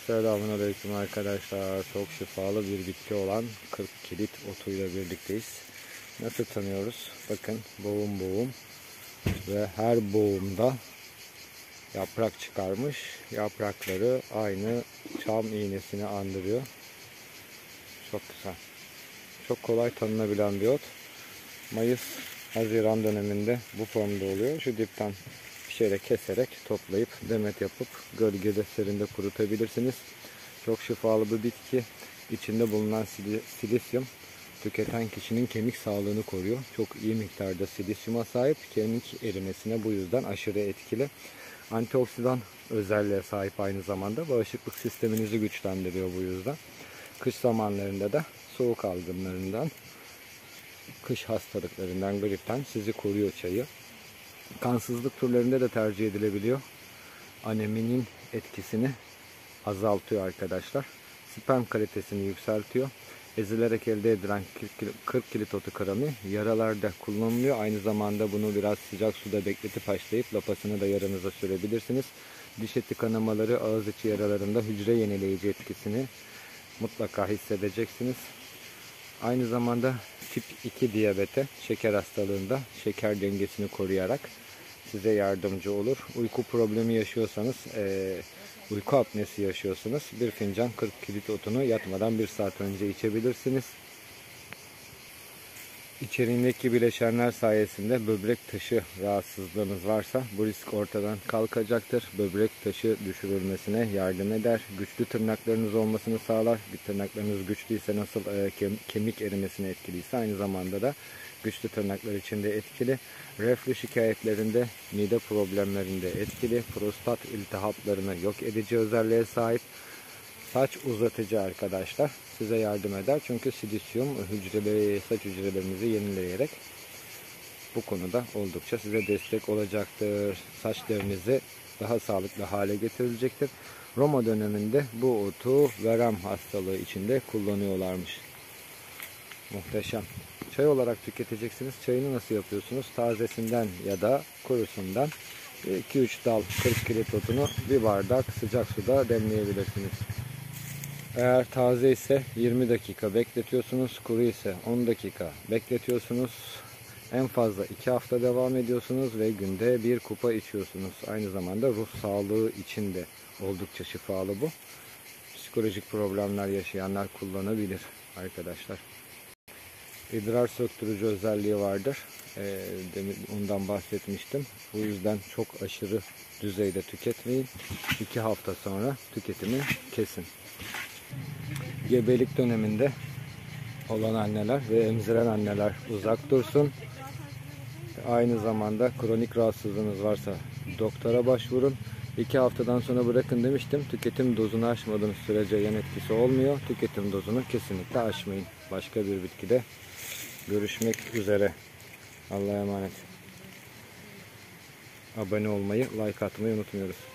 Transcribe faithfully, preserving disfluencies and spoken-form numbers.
Selamünaleyküm arkadaşlar. Çok şifalı bir bitki olan kırk kilit otuyla birlikteyiz. Nasıl tanıyoruz? Bakın boğum boğum ve her boğumda yaprak çıkarmış. Yaprakları aynı çam iğnesini andırıyor. Çok güzel. Çok kolay tanınabilen bir ot. Mayıs, Haziran döneminde bu formda oluyor. Şu dipten bir şeyle keserek toplayıp demet yapıp gölgede serinde kurutabilirsiniz. Çok şifalı bir bitki. İçinde bulunan silisyum tüketen kişinin kemik sağlığını koruyor. Çok iyi miktarda silisyuma sahip. Kemik erimesine bu yüzden aşırı etkili. Antioksidan özelliğe sahip aynı zamanda. Bağışıklık sisteminizi güçlendiriyor bu yüzden. Kış zamanlarında da soğuk algınlarından, kış hastalıklarından, gripten sizi koruyor çayı. Kansızlık türlerinde de tercih edilebiliyor. Aneminin etkisini azaltıyor arkadaşlar. Sperm kalitesini yükseltiyor. Ezilerek elde edilen kırk kilit otu kremi yaralarda kullanılıyor. Aynı zamanda bunu biraz sıcak suda bekletip haşlayıp lapasını da yaranıza sürebilirsiniz. Diş eti kanamaları, ağız içi yaralarında hücre yenileyici etkisini mutlaka hissedeceksiniz. Aynı zamanda tip iki diyabete, şeker hastalığında şeker dengesini koruyarak size yardımcı olur. Uyku problemi yaşıyorsanız, e, uyku apnesi yaşıyorsanız bir fincan kırk kilit otunu yatmadan bir saat önce içebilirsiniz. İçeriğindeki bileşenler sayesinde böbrek taşı rahatsızlığınız varsa bu risk ortadan kalkacaktır. Böbrek taşı düşürülmesine yardım eder. Güçlü tırnaklarınız olmasını sağlar. Tırnaklarınız güçlüyse nasıl e, kemik erimesine etkiliyse aynı zamanda da güçlü tırnaklar için de etkili. Reflü şikayetlerinde, mide problemlerinde etkili. Prostat iltihaplarını yok edici özelliğe sahip. Saç uzatıcı arkadaşlar. Size yardım eder. Çünkü silisyum hücreleri, saç hücrelerinizi yenileyerek bu konuda oldukça size destek olacaktır. Saçlarınızı daha sağlıklı hale getirecektir. Roma döneminde bu otu verem hastalığı içinde kullanıyorlarmış. Muhteşem. Çay olarak tüketeceksiniz. Çayını nasıl yapıyorsunuz? Tazesinden ya da kurusundan iki üç dal kırk kilit otunu bir bardak sıcak suda demleyebilirsiniz. Eğer taze ise yirmi dakika bekletiyorsunuz. Kuru ise on dakika bekletiyorsunuz. En fazla iki hafta devam ediyorsunuz ve günde bir kupa içiyorsunuz. Aynı zamanda ruh sağlığı için de oldukça şifalı bu. Psikolojik problemler yaşayanlar kullanabilir arkadaşlar. İdrar söktürücü özelliği vardır. Ee, demin ondan bahsetmiştim. Bu yüzden çok aşırı düzeyde tüketmeyin. iki hafta sonra tüketimi kesin. Gebelik döneminde olan anneler ve emziren anneler uzak dursun. Aynı zamanda kronik rahatsızlığınız varsa doktora başvurun. iki haftadan sonra bırakın demiştim. Tüketim dozunu aşmadığınız sürece yan etkisi olmuyor. Tüketim dozunu kesinlikle aşmayın. Başka bir bitkide görüşmek üzere. Allah'a emanet. Abone olmayı, like atmayı unutmuyoruz.